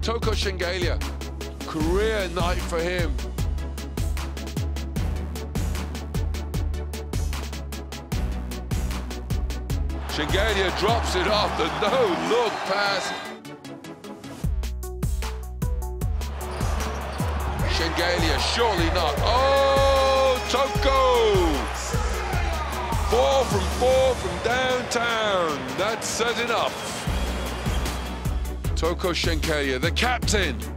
Tornike Shengelia, career night for him. Shengelia drops it off the no-look pass. Shengelia, surely not. Oh, Toko! 4 from 4 from downtown. That's setting up. Tornike Shengelia, the captain.